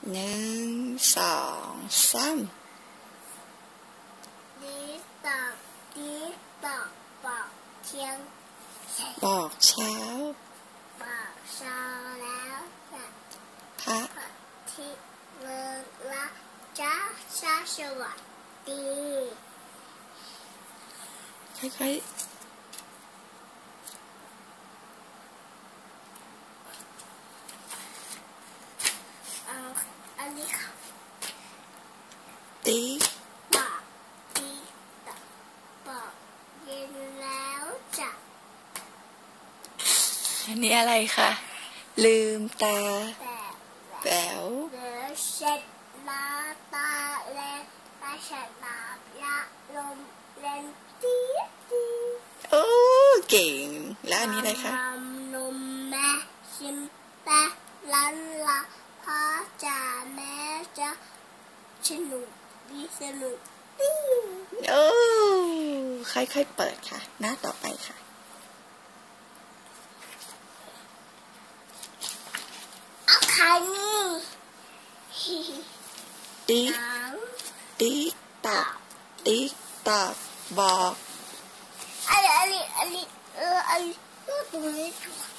1 2 3บอกเช้าแล้วพระที่เลิกละจ้าสวัสดีค่อยอันนี้ค่ะตีบอกเย็นแล้วจ้ะอันนี้อะไรคะลืมตาแป๋วเช็ดหน้าตาแลตาเช็ดน้ำละลมเล่นตีโอ้เก่งแล้วอันนี้อะไรคะนมแม่ชิมแป้ลันละพ่อจ๋าแม่จ๋าสนุกดีโอ้ค่อยๆเปิดค่ะหน้าต่อไปค่ะเอาใครนี่ติ๊กตอกบอกอันนี้ตรงนี้